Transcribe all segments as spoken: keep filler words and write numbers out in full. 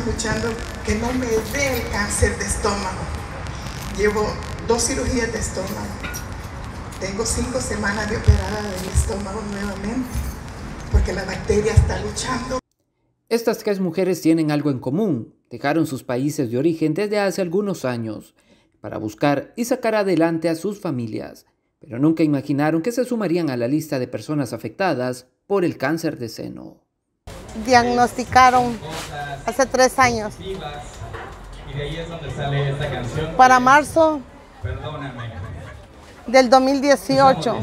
luchando que no me dé el cáncer de estómago. Llevo dos cirugías de estómago. Tengo cinco semanas de operada del estómago nuevamente, porque la bacteria está luchando. Estas tres mujeres tienen algo en común. Dejaron sus países de origen desde hace algunos años para buscar y sacar adelante a sus familias, pero nunca imaginaron que se sumarían a la lista de personas afectadas por el cáncer de seno. Diagnosticaron hace tres años. Y de ahí es donde sale esta canción. Para marzo Perdóname. del dos mil dieciocho.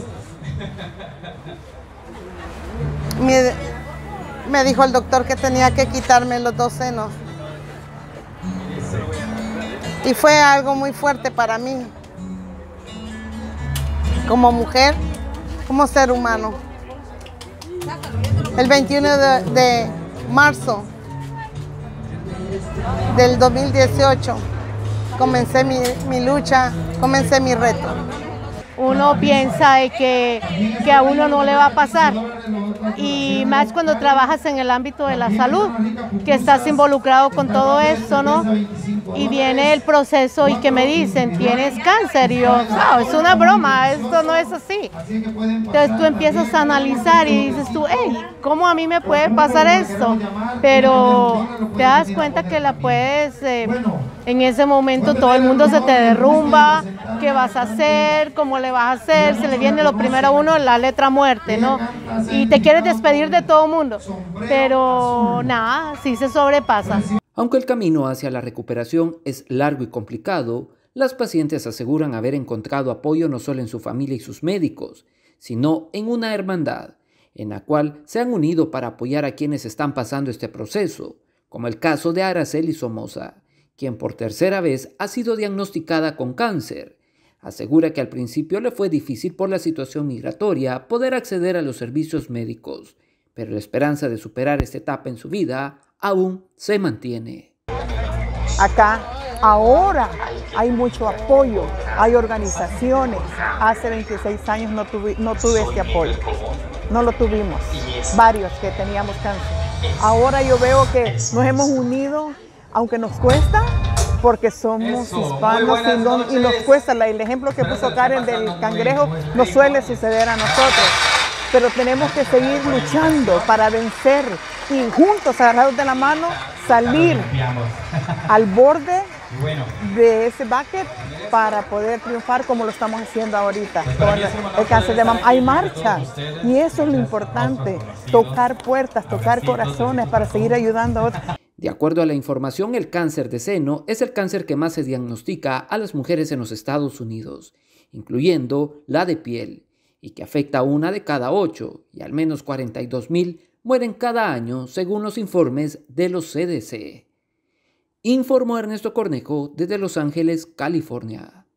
Me, me dijo el doctor que tenía que quitarme los dos senos. Y fue algo muy fuerte para mí. Como mujer, como ser humano. El veintiuno de, de marzo del dos mil dieciocho comencé mi, mi lucha, comencé mi reto. Uno piensa que, que a uno no le va a pasar, y más cuando trabajas en el ámbito de la salud, que estás involucrado con todo esto, ¿no? Y viene el proceso y que me dicen, tienes cáncer, y yo, no, es una broma, esto no es así. Entonces tú empiezas a analizar y dices tú, hey, ¿cómo a mí me puede pasar esto? Pero te das cuenta que la puedes, eh, en ese momento todo el mundo se te derrumba, ¿qué vas a hacer? ¿Cómo le vas a hacer? Se le viene lo primero a uno, la letra muerte, ¿no? Y te quieres despedir de todo el mundo, pero nada, sí se sobrepasa. Aunque el camino hacia la recuperación es largo y complicado, las pacientes aseguran haber encontrado apoyo no solo en su familia y sus médicos, sino en una hermandad, en la cual se han unido para apoyar a quienes están pasando este proceso, como el caso de Araceli Somoza, quien por tercera vez ha sido diagnosticada con cáncer. Asegura que al principio le fue difícil por la situación migratoria poder acceder a los servicios médicos, pero la esperanza de superar esta etapa en su vida aún se mantiene. Acá, ahora hay mucho apoyo, hay organizaciones. Hace veintiséis años no tuve, no tuve este apoyo, no lo tuvimos, varios que teníamos cáncer. Ahora yo veo que nos hemos unido, aunque nos cuesta, porque somos Eso, hispanos y, no, y nos cuesta. El ejemplo que puso Karen del cangrejo no suele suceder a nosotros, pero tenemos que seguir luchando para vencer y juntos, agarrados de la mano, salir al borde de ese bucket para poder triunfar como lo estamos haciendo ahorita con el cáncer de mama. Hay marchas y eso es lo importante, tocar puertas, tocar corazones para seguir ayudando a otros. De acuerdo a la información, el cáncer de seno es el cáncer que más se diagnostica a las mujeres en los Estados Unidos, incluyendo la de piel, y que afecta a una de cada ocho, y al menos cuarenta y dos mil mueren cada año según los informes de los C D C. Informó Ernesto Cornejo desde Los Ángeles, California.